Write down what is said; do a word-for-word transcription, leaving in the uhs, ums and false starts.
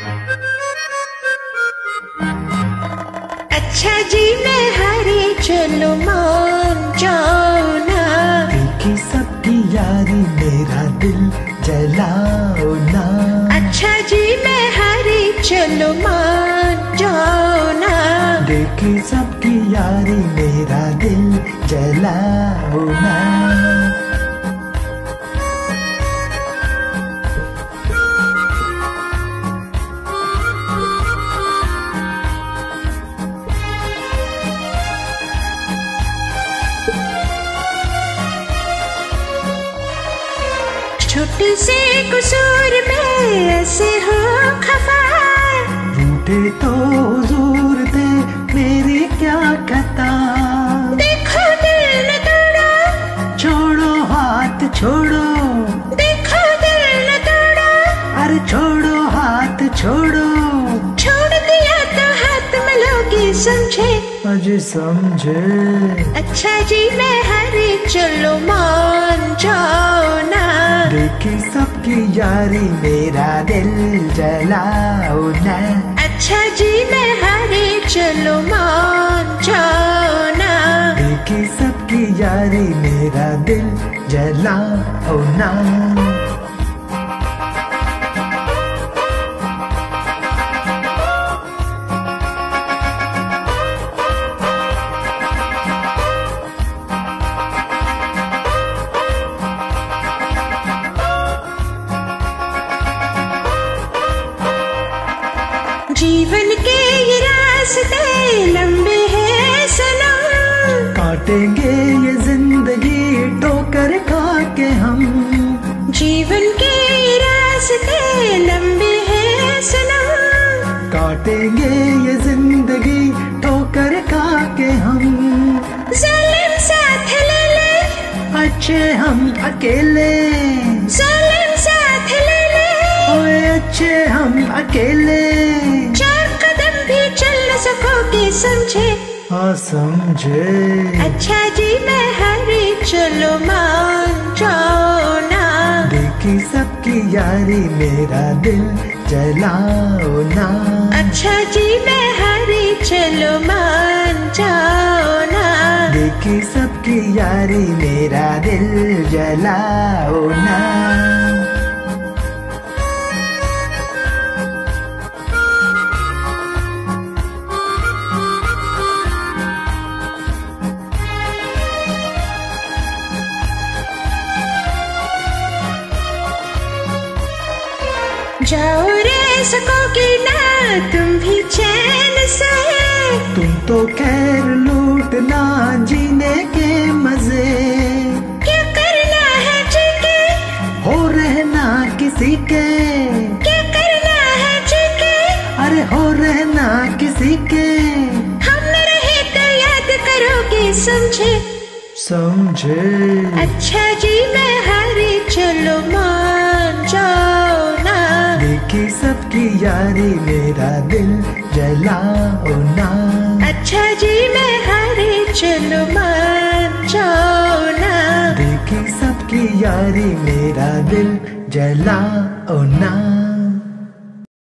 अच्छा जी मैं हारे चलो मान जाओ ना। देखी सबकी यारी मेरा दिल जलाओ ना। अच्छा जी मैं हारे चलो मान जाओ ना। देखी सबकी यारी मेरा दिल जलाओ ना। छोटे से कसूर में ऐसे हो खफा। रूठे तो हुजूर थे मेरी क्या खता। देखो दिल न तोड़ो, छोड़ो हाथ छोड़ो। देखो दिल न तोड़ो, अरे छोड़ो हाथ छोड़ो। छोड़ दिया तो हाथ मिलोगे समझे। अजी समझे। अच्छा जी मैं हारे चलो मान जाओ ना। देखी सबकी यारी मेरा दिल जलाओ ना। अच्छा जी मैं हारे चलो मान जाओ ना। देखी सबकी यारी मेरा दिल जलाओ ना। जीवन के ये रास्ते लंबे हैं सनम। काटेंगे ये जिंदगी ठोकर खा के हम। जीवन के ये रास्ते लंबे हैं सनम। काटेंगे ये जिंदगी ठोकर खा के हम। जालिम साथ ले ले, अच्छे हम अकेले। जालिम साथ ले ले, ओए अच्छे हम अकेले। चार कदम भी चल न सकोगे समझे। हाँ समझे। अच्छा जी मैं हारे चलो मान जाओ ना। देखी सबकी यारी मेरा दिल जलाओ ना। अच्छा जी मैं हारे चलो मान जाओ ना। देखी सबकी यारी मेरा दिल जलाओ ना। जाओ रे सकोगे ना तुम भी चैन से। तुम तो खैर लूटना जीने के मजे। क्या करना है जी के, हो रहना किसी के। क्या करना है जी के, अरे हो रहना किसी के। हम न रहे तो याद करोगे समझे। समझे। अच्छा जी मैं हारे चलो मान जाओ ना। देखी सबकी यारी मेरा दिल जलाओ ना। अच्छा जी मैं हारे चलो मान जाओ ना। देखी सबकी यारी मेरा दिल जलाओ ना।